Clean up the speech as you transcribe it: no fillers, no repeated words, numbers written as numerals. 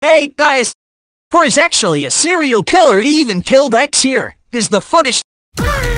Hey, guys! Or is actually a serial killer. He even killed X here. Is the footage...